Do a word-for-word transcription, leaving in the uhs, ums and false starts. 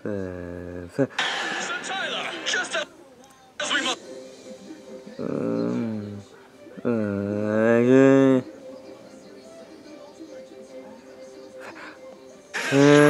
Uh, f- Sir Tyler, just as we must. um, uh, uh,